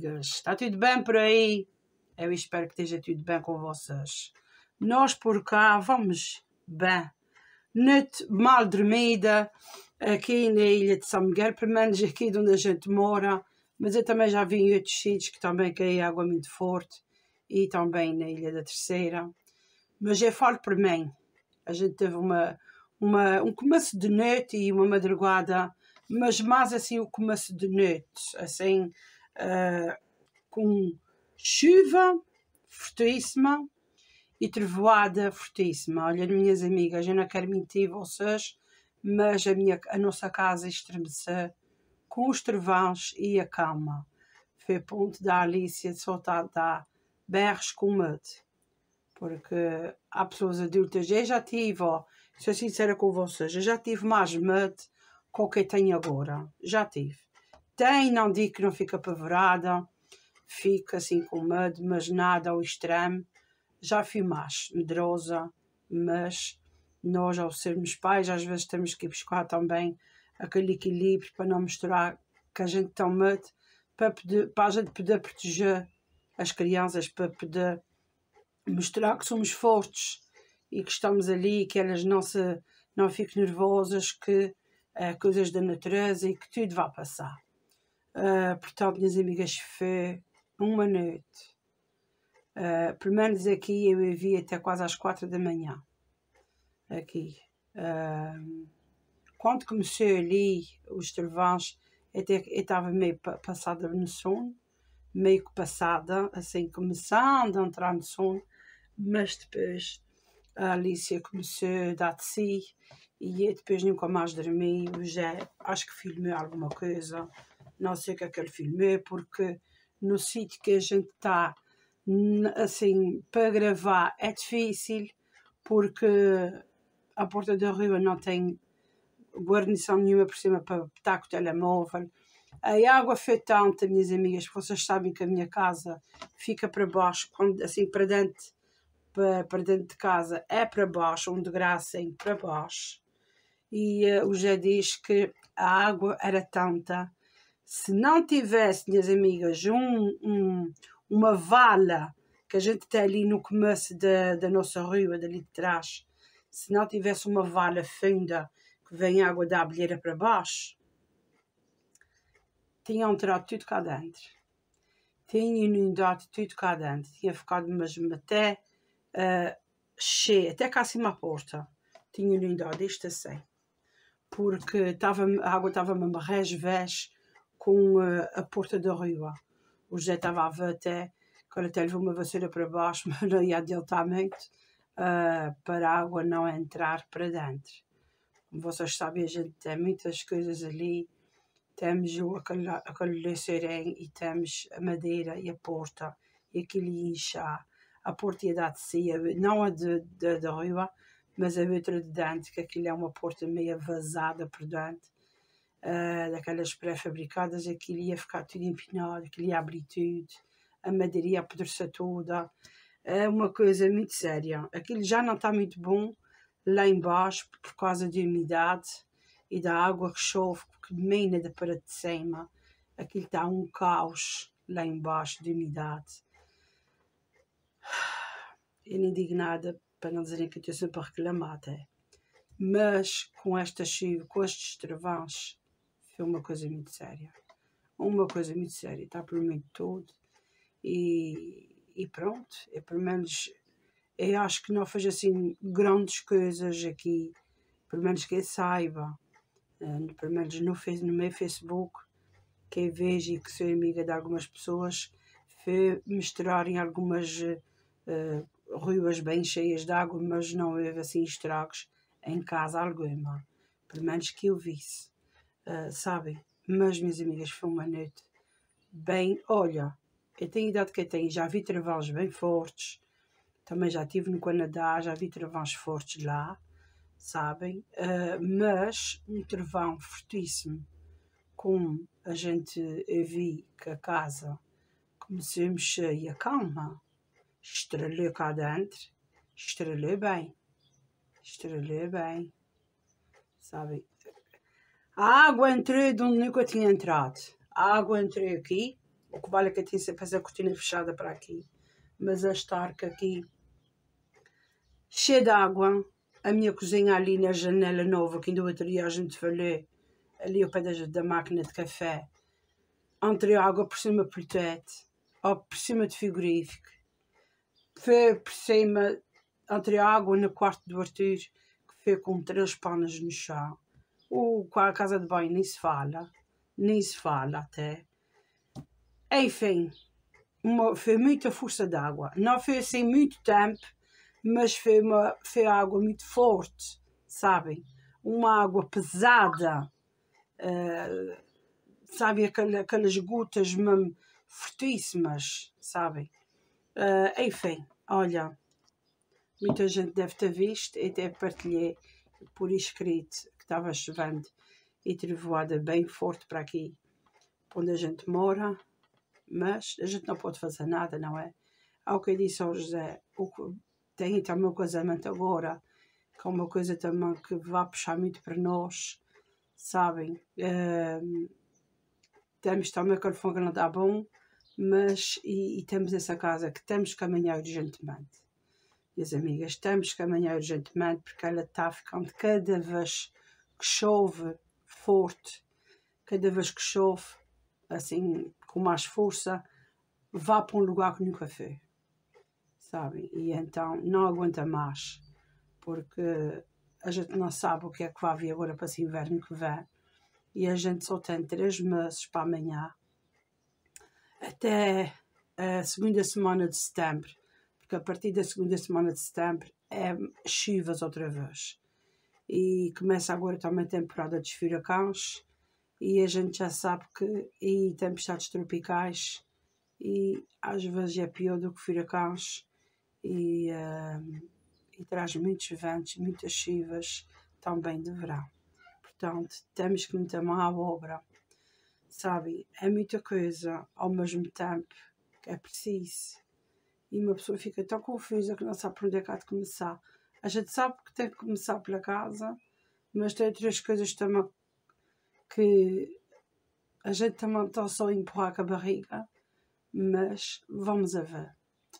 amigas, está tudo bem por aí? Eu espero que esteja tudo bem com vocês. Nós por cá vamos bem. Noite mal dormida, aqui na ilha de São Miguel, pelo menos aqui de onde a gente mora, mas eu também já vi em outros sítios que também cai água muito forte, e também na Ilha da Terceira. Mas eu falo por mim, a gente teve um começo de noite e uma madrugada, mas mais assim o começo de noite, assim, com chuva fortíssima e trovoada fortíssima. Olha, minhas amigas, eu não quero mentir vocês, mas a nossa casa estremeceu com os trovões e a calma. Foi a ponto da Alicia soltar dar berros com medo. Porque há pessoas adultas, eu já tive, sou sincera com vocês, eu já tive mais medo com o que eu tenho agora. Já tive. Não digo que não fica apavorada, fica assim com medo, mas nada ao extremo. Já fui mais medrosa, mas nós, ao sermos pais, às vezes temos que ir buscar também aquele equilíbrio para não misturar que a gente tem medo, para a gente poder proteger as crianças, para poder mostrar que somos fortes e que estamos ali, que elas não fiquem nervosas, que coisas da natureza e que tudo vai passar. Portanto, minhas amigas, foi uma noite. Pelo menos aqui eu vi até quase às 4 da manhã. Aqui. Quando começou ali os trovões, eu estava meio passada no sono, meio que passada, assim, começando a entrar no sono, mas depois a Alicia começou a dar de si e eu depois nunca mais dormi. Já acho que filmei alguma coisa, não sei o que é que ele filmou, porque no sítio que a gente está, assim, para gravar é difícil, porque a porta da rua não tem guarnição nenhuma por cima para estar com o telemóvel. A água foi tanta, minhas amigas, que vocês sabem que a minha casa fica para baixo, assim para dentro de casa é para baixo, um degrau assim para baixo. E o José diz que a água era tanta, se não tivesse, minhas amigas, uma vala que a gente tem ali no começo da nossa rua, dali de trás, se não tivesse uma vala funda que vem água da abelheira para baixo, tinham entrado tudo cá dentro. Tinha inundado tudo cá dentro. Tinha ficado mesmo até cheio, até cá acima à porta. Tinha inundado isto assim. Porque a água estava mesmo a resvés com a porta da rua. O José estava a ver até, que ele até levou uma vassoura para baixo, mas não ia adiantar muito, para a água não entrar para dentro. Como vocês sabem, a gente tem muitas coisas ali. Temos aquele leceirém e temos a madeira e a porta e aquilo ia inchar. A porta ia dar de si, não a da rua, mas a outra de dentro, que aquilo é uma porta meio vazada por dentro, daquelas pré-fabricadas, aquilo ia ficar tudo empinado, aquilo ia abrir tudo, a madeira ia apodrecer toda. É uma coisa muito séria. Aquilo já não está muito bom lá embaixo por causa da umidade e da água que chove, que mina da parede de cima. Aquilo está um caos lá embaixo de umidade. Eu nem digo nada para não dizerem que eu estou sempre a reclamar até. Mas com esta chuva, com estes trovões, foi uma coisa muito séria. Uma coisa muito séria. Está por mim todo. E pronto. Eu, pelo menos, eu acho que não faz assim grandes coisas aqui. Pelo menos que eu saiba. Pelo menos no meu Facebook, que eu vejo e que sou amiga de algumas pessoas, foi misturarem algumas ruas bem cheias de água, mas não houve assim estragos em casa alguma, pelo menos que eu visse, sabem? Mas, minhas amigas, foi uma noite bem, olha, eu tenho a idade que eu tenho, já vi trovões bem fortes, também já estive no Canadá, já vi trovões fortes lá, sabem? Mas um trovão fortíssimo, como a gente vi que a casa começou a mexer e a calma, estrelou cá dentro, estrelou bem, sabem? A água entrou de onde nunca tinha entrado, a água entrou aqui, O que vale é que eu tenho sempre essa cortina fechada para aqui. Mas a estarca aqui, cheia de água. A minha cozinha ali na janela nova, que ainda outro dia a gente falou, ali ao pé da máquina de café. Entre a água por cima pelo teto, ou por cima de frigorífico. Foi por cima, entre a água no quarto do Arthur, que foi com 3 panos no chão. Com a casa de banho nem se fala até. Enfim, foi muita força d'água. Não foi assim muito tempo, mas foi água muito forte, sabem? Uma água pesada, sabem? Aquelas gotas mesmo fortíssimas, sabem? Enfim, olha, muita gente deve ter visto e até partilhei por escrito que estava chovendo e trovoada bem forte para aqui, onde a gente mora, mas a gente não pode fazer nada, não é? Ao que eu disse ao José, tem também o casamento agora, que é uma coisa também que vai puxar muito para nós, sabem? Temos também aquele fogo que não dá bom, mas e temos essa casa que temos que caminhar urgentemente. Minhas amigas, temos que caminhar urgentemente porque ela está ficando cada vez que chove forte, cada vez que chove assim com mais força, vá para um lugar que nunca foi, sabem? E então não aguenta mais, porque a gente não sabe o que é que vai vir agora para esse inverno que vem, e a gente só tem 3 meses para amanhã, até a segunda semana de setembro, porque a partir da segunda semana de setembro é chuvas outra vez. E começa agora também a temporada dos furacões, e a gente já sabe que e tempestades tropicais, e às vezes é pior do que furacões, e traz muitos ventos, muitas chuvas, também de verão. Portanto, temos que meter mão à obra, sabe? É muita coisa ao mesmo tempo que é preciso. E uma pessoa fica tão confusa que não sabe por onde é que há de começar. A gente sabe que tem que começar pela casa, mas tem outras coisas também que a gente também está só a empurrar com a barriga, mas vamos a ver.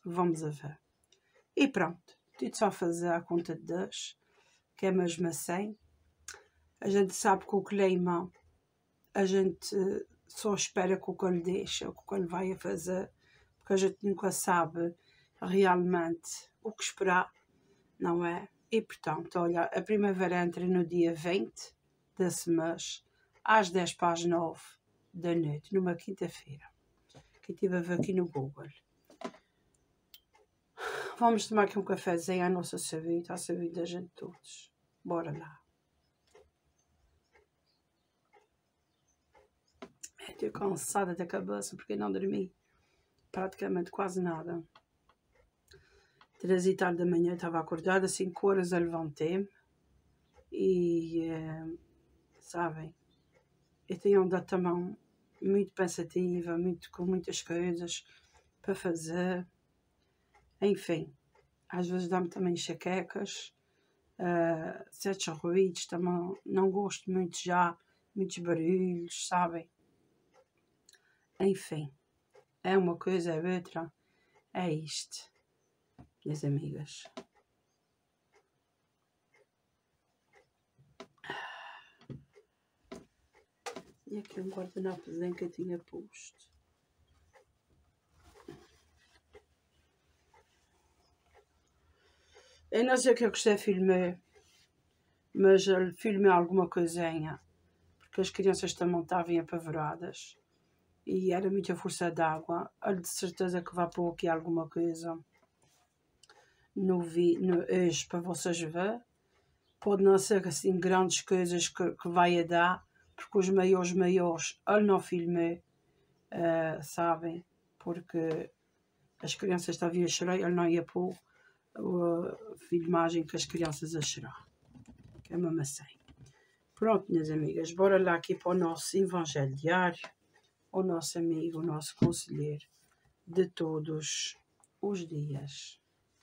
E pronto, tudo só fazer a conta de Deus, que é mesmo assim. A gente sabe que o clima, a gente só espera que o que ele deixa, o que ele vai a fazer, porque a gente nunca sabe realmente o que esperar, não é? E portanto, olha, a primavera entra no dia 20 desse mês, às 10 para as 9 da noite, numa quinta-feira, que eu estive a ver aqui no Google. Vamos tomar aqui um cafezinho à nossa saúde, à saúde da gente todos. Bora lá. Estou cansada da cabeça porque não dormi praticamente quase nada. 3h da manhã estava acordada, 5 horas eu levantei-me e, sabem, eu tenho andado também muito pensativa, com muitas coisas para fazer. Enfim, às vezes dá-me também enxaquecas, certos ruídos, também não gosto muito já, muitos barulhos, sabem? Enfim, é uma coisa, é outra, é isto, minhas amigas. E aqui um guardanapozinho que eu tinha posto. Eu não sei o que eu gostei de filmar, mas eu filmei alguma coisinha, porque as crianças também estavam apavoradas e era muita força d'água. Olha, de certeza que vai pôr aqui alguma coisa no hoje para vocês verem. Pode não ser assim grandes coisas que vai a dar, porque os maiores, ele não filmei, sabem, porque as crianças estavam a chorar, ele não ia pôr a filmagem com as crianças a chorar, que é mesmo assim. Pronto, minhas amigas, bora lá aqui para o nosso Evangelho Diário, o nosso amigo, o nosso conselheiro de todos os dias.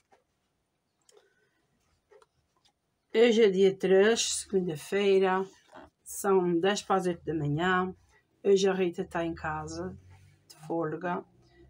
Hoje é dia 3, segunda-feira, são 10 para as 8 da manhã. Hoje a Rita está em casa, de folga.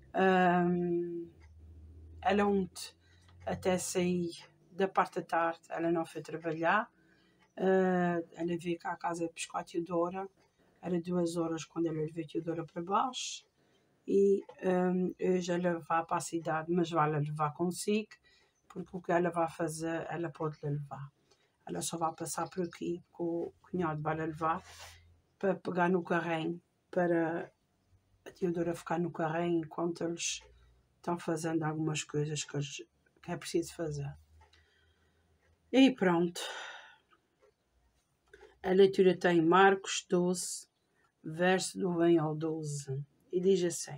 Ela ontem até sair da parte da tarde, ela não foi trabalhar. Ela veio cá à casa buscar a Teodora. Era 2 horas quando ela levou a Teodora para baixo. E hoje ela vai para a cidade, mas vai levar consigo, porque o que ela vai fazer, ela pode levar. Ela só vai passar por aqui, porque o cunhado vai levar, para pegar no carrinho, para a Teodora ficar no carrinho enquanto eles estão fazendo algumas coisas que é preciso fazer. E pronto. A leitura tem Marcos 12, verso do 1 ao 12. E diz assim: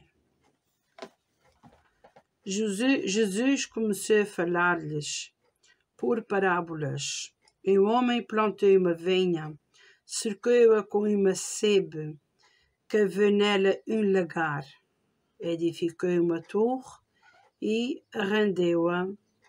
Jesus começou a falar-lhes por parábolas. Um homem plantou uma vinha, cercou-a com uma sebe, cavou nela lagar, edificou uma torre e arrendeu-a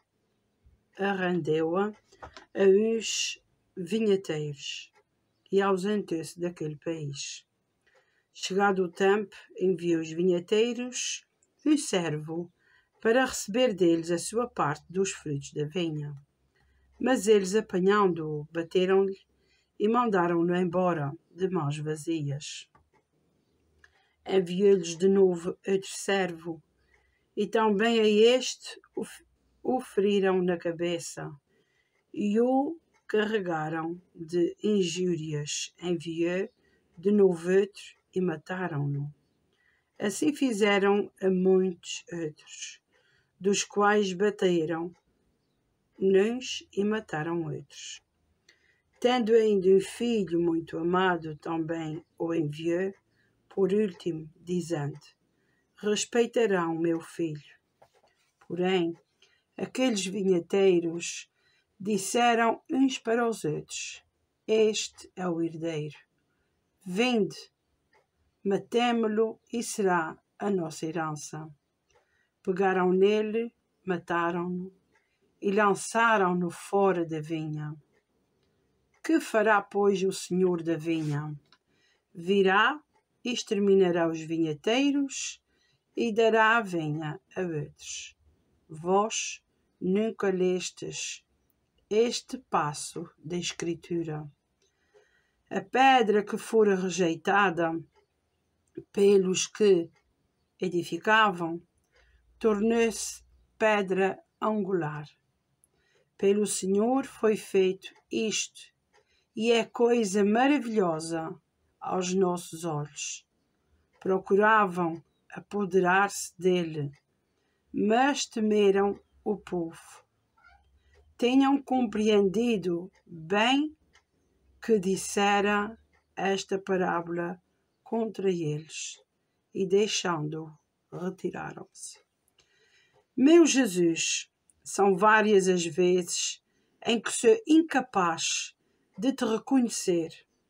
a uns vinheteiros e ausentou-se daquele país. Chegado o tempo, enviou os vinheteiros um servo para receber deles a sua parte dos frutos da vinha. Mas eles, apanhando-o, bateram-lhe e mandaram-no embora de mãos vazias. Enviou-lhes de novo outro servo, e também a este o feriram na cabeça e o carregaram de injúrias. Enviou de novo outro e mataram-no. Assim fizeram a muitos outros, dos quais bateram uns e mataram outros. Tendo ainda um filho muito amado, também o enviou, por último, dizendo: respeitarão meu filho. Porém, aqueles vinheteiros disseram uns para os outros: este é o herdeiro. Vinde, matemo-lo e será a nossa herança. Pegaram nele, mataram-no e lançaram-no fora da vinha. Que fará, pois, o senhor da vinha? Virá e exterminará os vinheteiros e dará a vinha a outros. Vós nunca lestes este passo da Escritura. A pedra que fora rejeitada pelos que edificavam, tornou-se pedra angular. Pelo Senhor foi feito isto, e é coisa maravilhosa aos nossos olhos. Procuravam apoderar-se dele, mas temeram o povo. Tenham compreendido bem que dissera esta parábola contra eles, e deixando-o, retiraram-se. Meu Jesus, são várias as vezes em que sou incapaz de te reconhecer,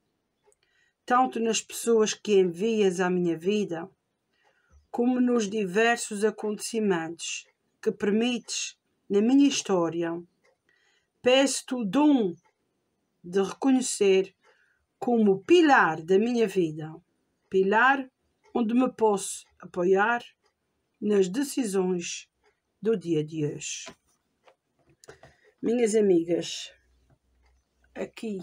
tanto nas pessoas que envias à minha vida, como nos diversos acontecimentos que permites na minha história. Peço-te o dom de reconhecer como pilar da minha vida, pilar onde me posso apoiar nas decisões do dia de hoje. Minhas amigas, aqui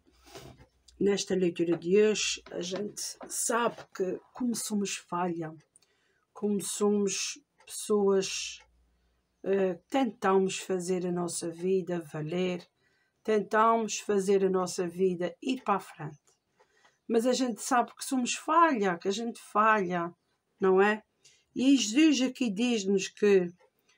nesta leitura de hoje, a gente sabe que como somos falha, como somos pessoas, tentamos fazer a nossa vida valer, tentamos fazer a nossa vida ir para a frente. Mas a gente sabe que somos falha, que a gente falha, não é? E Jesus aqui diz-nos que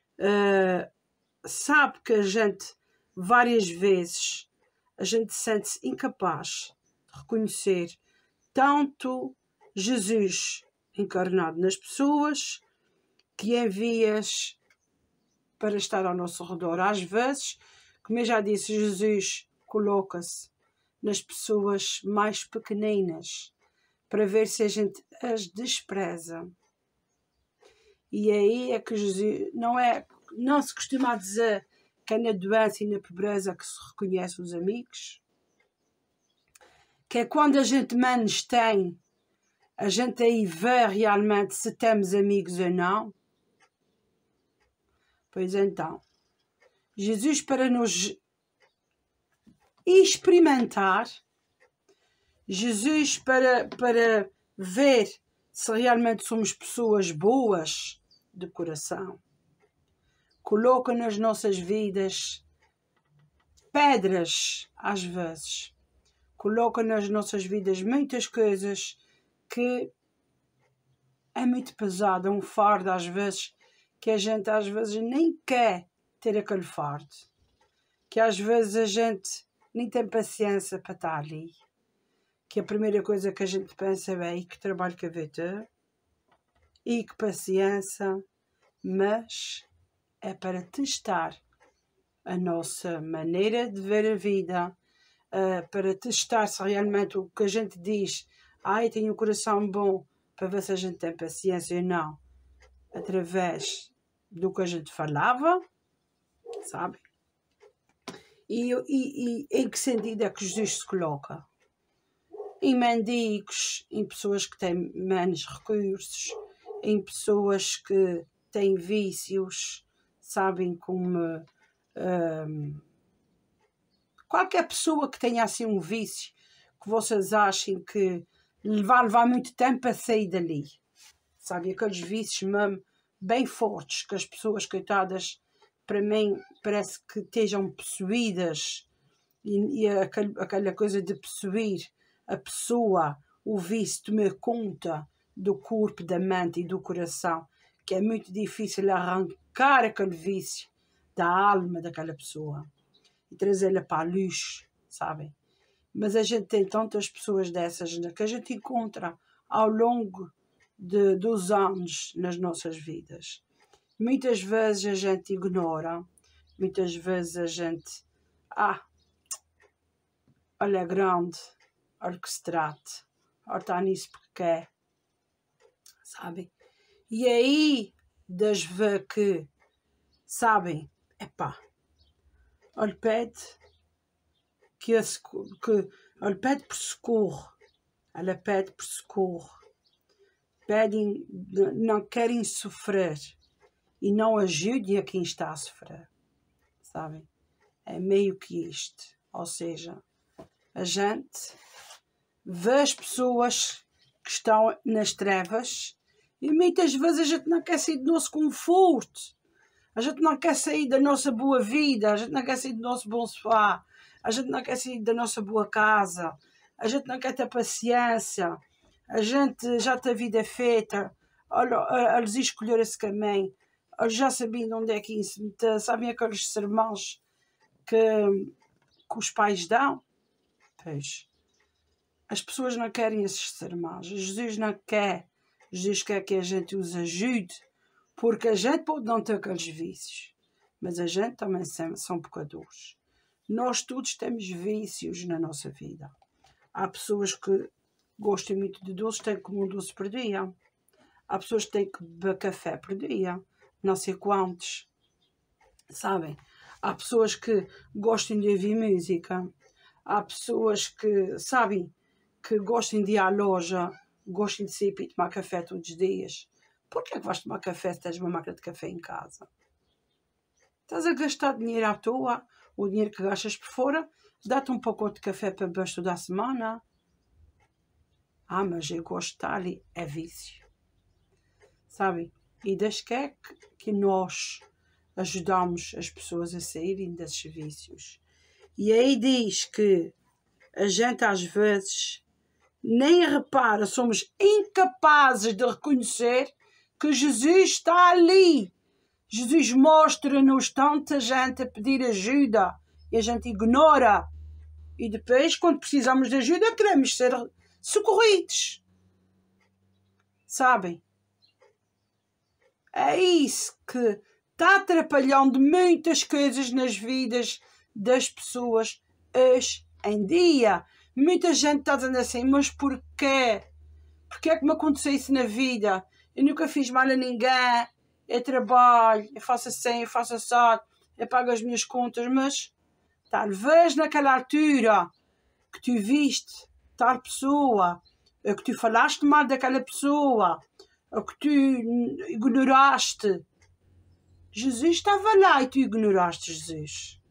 sabe que a gente, várias vezes, a gente sente-se incapaz de reconhecer tanto Jesus encarnado nas pessoas que envias para estar ao nosso redor. Às vezes, como eu já disse, Jesus coloca-se nas pessoas mais pequeninas para ver se a gente as despreza. E aí é que Jesus não se costuma dizer que é na doença e na pobreza que se reconhece os amigos, que é quando a gente menos tem, A gente aí vê realmente se temos amigos ou não. Pois então, Jesus, para nos experimentar, Jesus para ver se realmente somos pessoas boas de coração, coloca nas nossas vidas pedras, às vezes. Coloca nas nossas vidas muitas coisas que é muito pesado, é um fardo às vezes, que a gente às vezes nem quer ter aquele fardo. Que às vezes a gente nem tem paciência para estar ali. Que a primeira coisa que a gente pensa é que trabalho que eu vou ter, e que paciência, mas é para testar a nossa maneira de ver a vida, para testar se realmente o que a gente diz, eu tenho um coração bom, para ver se a gente tem paciência ou não, através do que a gente falava, sabe? E em que sentido é que Jesus se coloca? Em mendigos, em pessoas que têm menos recursos, em pessoas que têm vícios, sabem, como qualquer pessoa que tenha assim um vício que vocês achem que vai levar muito tempo a sair dali, sabe, aqueles vícios mesmo bem fortes, que as pessoas, coitadas, para mim parece que estejam possuídas, e aquela coisa de possuir a pessoa, o vício tomar conta do corpo, da mente e do coração, que é muito difícil arrancar aquele vício da alma daquela pessoa e trazê-la para a luz, sabem? Mas a gente tem tantas pessoas dessas que a gente encontra ao longo dos anos nas nossas vidas. Muitas vezes a gente ignora, muitas vezes a gente, olha, é grande, olha que se trata, olha, está nisso porque quer, sabem? E aí, das ver que, sabem, olha, pede olha, pede por socorro, ela pede por socorro, pedem, não querem sofrer e não ajudem a quem está a sofrer, sabem? É meio que isto, ou seja, a gente vê as pessoas que estão nas trevas e muitas vezes a gente não quer sair do nosso conforto, a gente não quer sair da nossa boa vida, a gente não quer sair do nosso bom sofá, a gente não quer sair da nossa boa casa, a gente não quer ter paciência, a gente já tem a vida feita, olha, eles escolheram esse caminho, eles já sabiam onde é que ia se meter, sabem aqueles sermões que os pais dão? Pois, as pessoas não querem esses sermões, Jesus não quer, Jesus quer que a gente os ajude, porque a gente pode não ter aqueles vícios, mas a gente também são pecadores. Nós todos temos vícios na nossa vida. Há pessoas que gostam muito de doces, têm que comer um doce por dia. Há pessoas que têm que beber café por dia, não sei quantos, sabem? Há pessoas que gostam de ouvir música. Há pessoas que, sabem, que gostam de ir à loja, gostam de sair para tomar café todos os dias. Porquê é que vais tomar café se tens uma máquina de café em casa? Estás a gastar dinheiro à toa, o dinheiro que gastas por fora, dá-te um pacote de café para beber toda a semana. Mas eu gosto de estar ali, é vício. Sabe? E Deus quer que nós ajudamos as pessoas a saírem desses vícios. E aí diz que a gente às vezes nem repara, somos incapazes de reconhecer que Jesus está ali. Jesus mostra-nos tanta gente a pedir ajuda e a gente ignora. E depois, quando precisamos de ajuda, queremos ser socorridos. Sabem? É isso que está atrapalhando muitas coisas nas vidas das pessoas hoje em dia. Muita gente está dizendo assim, mas porquê? Porquê é que me aconteceu isso na vida? Eu nunca fiz mal a ninguém, eu trabalho, eu faço assim, eu faço assado, eu pago as minhas contas, mas talvez naquela altura que tu viste tal pessoa que tu falaste mal daquela pessoa, ou que tu ignoraste. Jesus estava lá e tu ignoraste Jesus.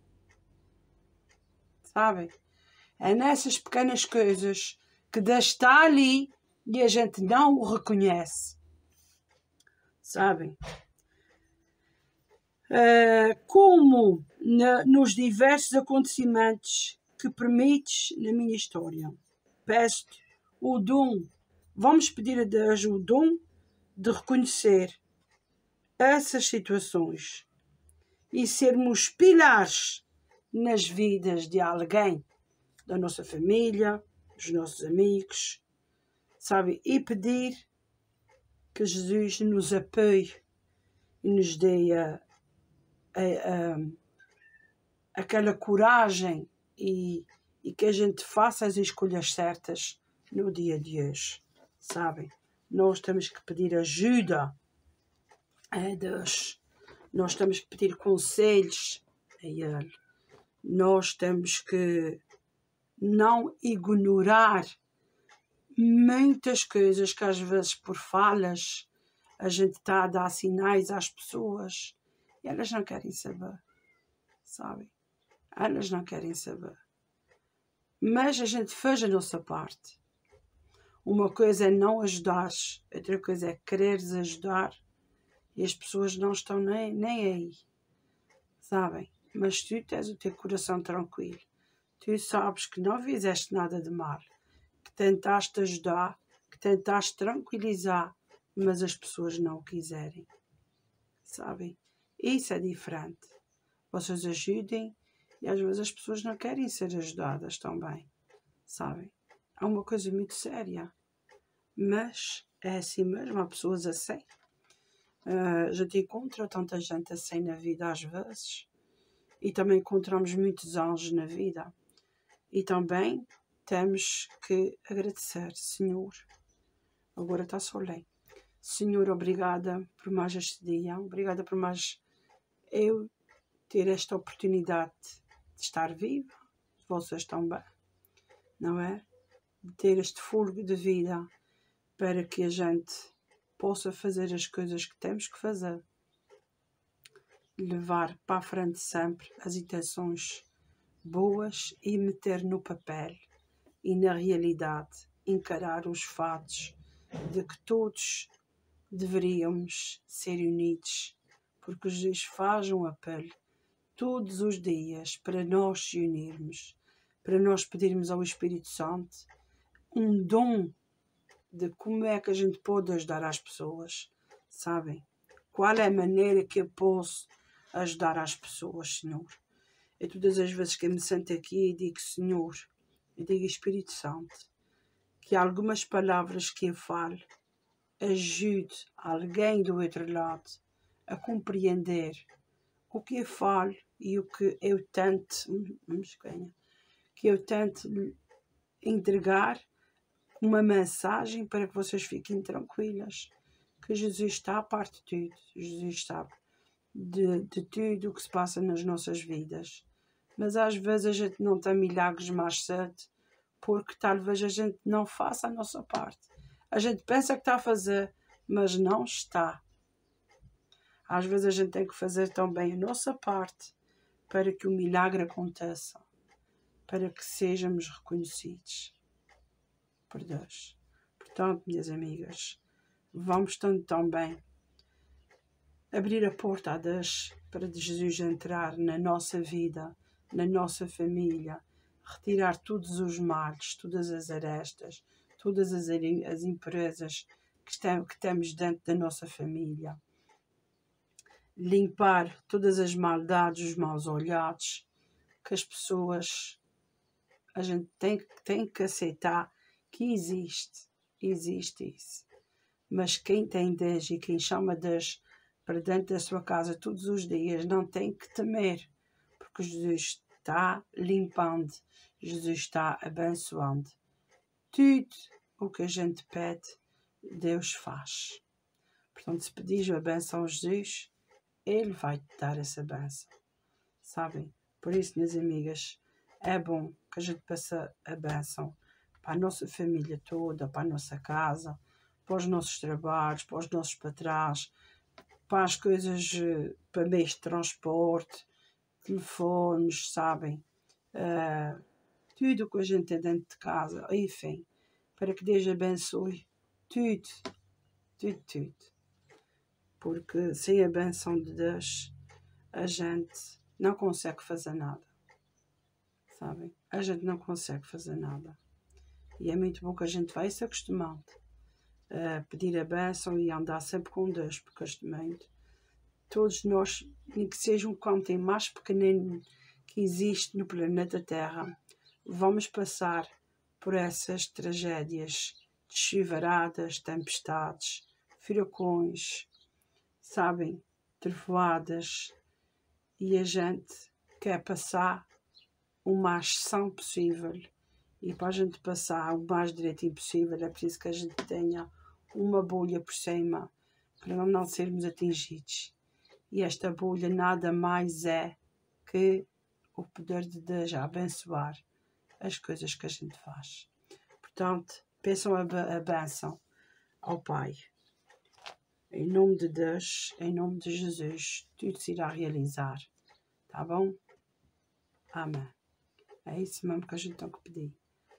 Sabem? É nessas pequenas coisas que Deus está ali e a gente não o reconhece. Sabem? Como nos diversos acontecimentos que permites na minha história. Peço-te o dom, vamos pedir a Deus o dom de reconhecer essas situações e sermos pilares nas vidas de alguém, da nossa família, dos nossos amigos, sabe? E pedir que Jesus nos apoie e nos dê aquela coragem e que a gente faça as escolhas certas no dia de hoje, sabem? Nós temos que pedir ajuda a Deus, nós temos que pedir conselhos a Ele, nós temos que não ignorar muitas coisas que às vezes por falas a gente está a dar sinais às pessoas e elas não querem saber, sabem? Elas não querem saber. Mas a gente faz a nossa parte. Uma coisa é não ajudar, outra coisa é quereres ajudar e as pessoas não estão nem aí, sabem? Mas tu tens o teu coração tranquilo. Tu sabes que não fizeste nada de mal, que tentaste ajudar, que tentaste tranquilizar, mas as pessoas não o quiserem, sabem? Isso é diferente. Vocês ajudem e às vezes as pessoas não querem ser ajudadas também, sabem? É uma coisa muito séria, mas é assim mesmo, há pessoas assim. A gente encontra tanta gente assim na vida às vezes e também encontramos muitos anjos na vida e também temos que agradecer, Senhor. Agora está solene. Senhor, obrigada por mais este dia, obrigada por mais eu ter esta oportunidade de estar viva, vocês também, não é? De ter este fôlego de vida para que a gente possa fazer as coisas que temos que fazer. Levar para a frente sempre as intenções boas e meter no papel e na realidade encarar os fatos de que todos deveríamos ser unidos, porque Jesus faz um apelo todos os dias para nós se unirmos, para nós pedirmos ao Espírito Santo um dom de como é que a gente pode ajudar as pessoas, sabem? Qual é a maneira que eu posso ajudar as pessoas, Senhor? E todas as vezes que eu me sento aqui e digo, Senhor, eu digo Espírito Santo, que algumas palavras que eu falo ajude alguém do outro lado a compreender o que eu falo e o que eu tento, que eu tento entregar uma mensagem para que vocês fiquem tranquilas, que Jesus está a parte de tudo, Jesus sabe de tudo o que se passa nas nossas vidas, mas às vezes a gente não tem milagres mais cedo, porque talvez a gente não faça a nossa parte. A gente pensa que está a fazer, mas não está. Às vezes a gente tem que fazer também a nossa parte para que o milagre aconteça, para que sejamos reconhecidos por Deus. Portanto, minhas amigas, vamos também abrir a porta a Deus para Jesus entrar na nossa vida, na nossa família, retirar todos os males, todas as arestas, todas as impurezas que temos dentro da nossa família. Limpar todas as maldades, os maus olhados, que as pessoas, a gente tem que aceitar que existe isso. Mas quem tem Deus e quem chama Deus para dentro da sua casa todos os dias não tem que temer, porque Jesus está limpando, Jesus está abençoando. Tudo o que a gente pede, Deus faz. Portanto, se pedis a benção a Jesus, Ele vai te dar essa benção. Sabem? Por isso, minhas amigas, é bom que a gente peça a benção para a nossa família toda, para a nossa casa, para os nossos trabalhos, para os nossos patrás, para as coisas, para meios de transporte, telefones, sabem? Tudo o que a gente tem dentro de casa, enfim, para que Deus abençoe tudo, tudo, tudo. Porque sem a benção de Deus, a gente não consegue fazer nada, sabem? A gente não consegue fazer nada. E é muito bom que a gente vai se acostumando a pedir a bênção e andar sempre com Deus, porque este momento, todos nós, nem que seja um canto mais pequenino que existe no planeta Terra, vamos passar por essas tragédias de chuvaradas, tempestades, furacões, sabem, trovoadas, e a gente quer passar o mais são possível. E para a gente passar o mais direitinho possível é preciso que a gente tenha uma bolha por cima para não sermos atingidos. E esta bolha nada mais é que o poder de Deus a abençoar as coisas que a gente faz. Portanto, peçam a bênção ao Pai. Em nome de Deus, em nome de Jesus, tudo se irá realizar. Tá bom? Amém. É isso mesmo que a gente tem que pedir.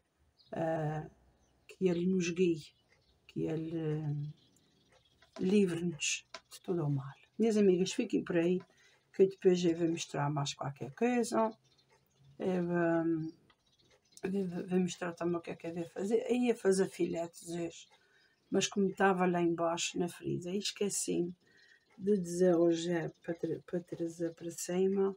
Que Ele nos guie, que Ele livre-nos de todo o mal. Minhas amigas, fiquem por aí, que depois eu vou mostrar mais qualquer coisa. Eu vou mostrar também o que é que eu vou fazer. Eu ia fazer filetes hoje, mas como estava lá embaixo na frisa, esqueci-me de dizer hoje para trazer para cima.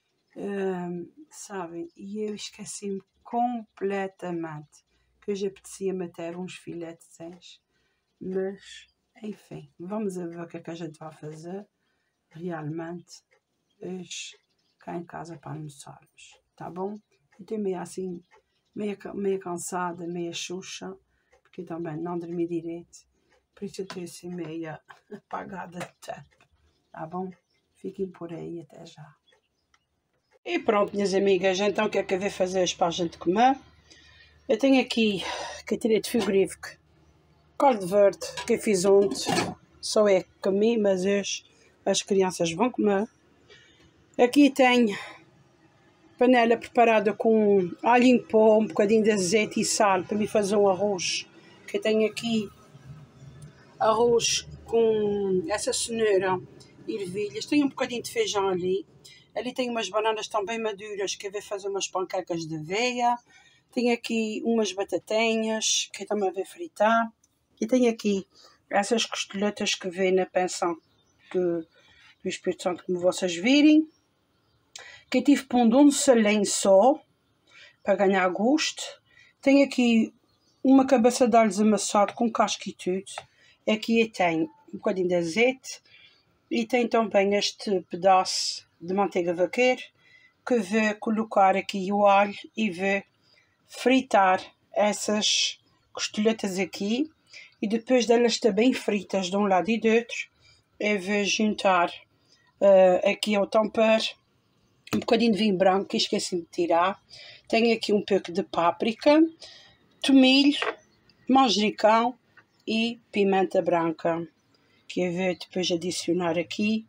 Sabem, e eu esqueci-me completamente que hoje apetecia-me ter uns filetes, mas enfim, vamos ver o que é que a gente vai fazer realmente hoje cá em casa para almoçarmos, tá bom? Eu estou meio assim, meio cansada, meio xuxa, porque também não dormi direito, por isso eu estou assim meio apagada de tempo, tá bom? Fiquem por aí, até já. E pronto, minhas amigas, então o que é que eu vou fazer hoje para a gente comer? Eu tenho aqui, que eu tirei de frigorífico, caldo verde, que eu fiz ontem, só é que comi, mas hoje as crianças vão comer. Aqui tenho panela preparada com alho em pó, um bocadinho de azeite e sal, para me fazer um arroz. Que eu tenho aqui arroz com essa cenoura e ervilhas, tenho um bocadinho de feijão ali. Ali tenho umas bananas também maduras, que eu vou fazer umas panquecas de aveia. Tenho aqui umas batatinhas, que eu também vou fritar. E tenho aqui essas costeletas que vêm na pensão do Espírito Santo, como vocês virem. Que eu tive pondo um salinho só, para ganhar gosto. Tenho aqui uma cabeça de alhos amassado com casca e tudo. Aqui eu tenho um bocadinho de azeite. E tenho também este pedaço de manteiga vaqueira, que vou colocar aqui o alho e vou fritar essas costeletas aqui. E depois delas estar bem fritas de um lado e do outro, eu vou juntar aqui ao tempero um bocadinho de vinho branco, que esqueci de tirar. Tenho aqui um pouco de páprica, tomilho, manjericão e pimenta branca, que eu vou depois adicionar aqui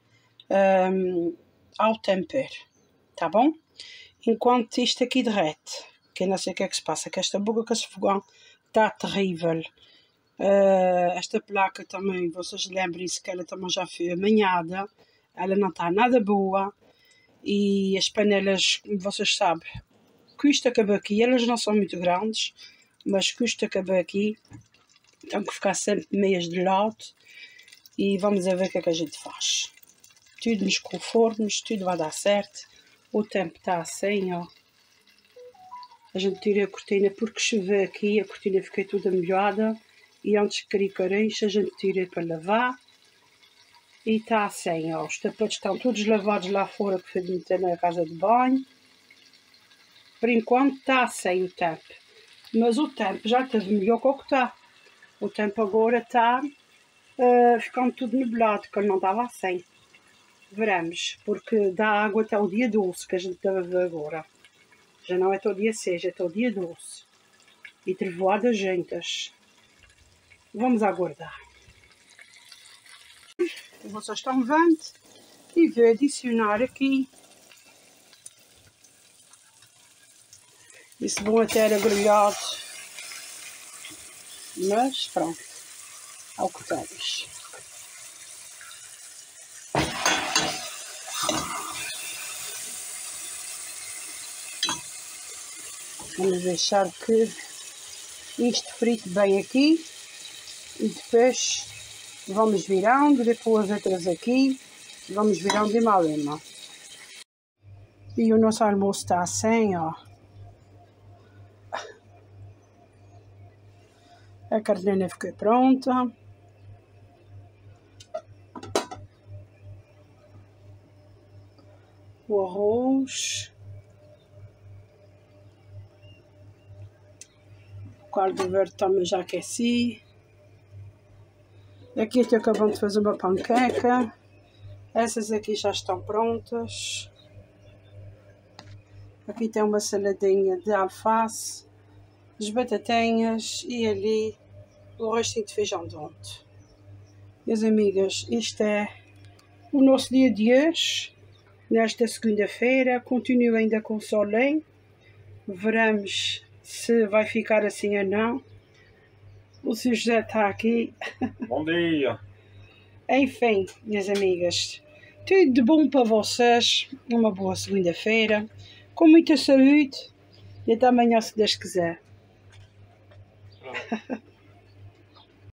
ao tempero, tá bom? Enquanto isto aqui derrete, que eu não sei o que é que se passa, que esta boca com esse fogão está terrível. Esta placa também, vocês lembrem-se que ela também já foi amanhada, ela não está nada boa. E as panelas, como vocês sabem, custa caber aqui, elas não são muito grandes, mas custa caber aqui, tem que ficar sempre meias de lado. E vamos ver o que é que a gente faz. Tudo nos conformes, tudo vai dar certo. O tempo está assim, ó. A gente tira a cortina porque choveu aqui, a cortina ficou toda molhada. E antes de cair carinhos, a gente tira para lavar. E está assim, ó. Os tapetes estão todos lavados lá fora, que foi de meter na casa de banho. Por enquanto está assim o tempo. Mas o tempo já esteve melhor que o que está. O tempo agora está ficando tudo nublado, que não estava assim. Veremos, porque dá água até o dia 12, que a gente deve ver agora. Já não é até o dia 6, é até o dia 12. e trevoadas juntas. Vamos aguardar. Vocês estão vendo? E vou adicionar aqui. Isso vão até agrelhado. Mas pronto. Ao que temos. Vamos deixar que isto frite bem aqui. E depois vamos virando, depois outras aqui. Vamos virando de malema. E o nosso almoço está assim, ó. A carninha ficou pronta. O arroz. O caldo verde também já aqueci. Aqui estou acabando de fazer uma panqueca. Essas aqui já estão prontas. Aqui tem uma saladinha de alface, as batatinhas e ali o restinho de feijão de ontem. Minhas amigas, este é o nosso dia de hoje. Nesta segunda-feira, continuo ainda com solinho. Veremos se vai ficar assim ou não. O Sr. José está aqui. Bom dia. Enfim, minhas amigas, tudo de bom para vocês. Uma boa segunda-feira. Com muita saúde. E até amanhã, se Deus quiser.